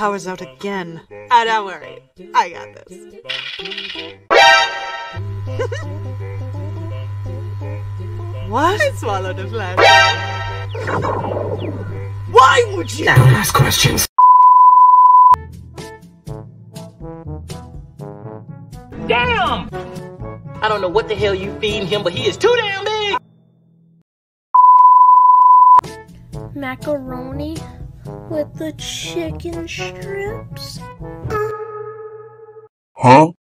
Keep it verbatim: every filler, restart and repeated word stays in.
power's out again. Ah, don't worry. I got this. What? I swallowed a flash. Why would you? Now ask questions. Damn! I don't know what the hell you feeding him, but he is too damn big! Macaroni with the chicken strips. Huh?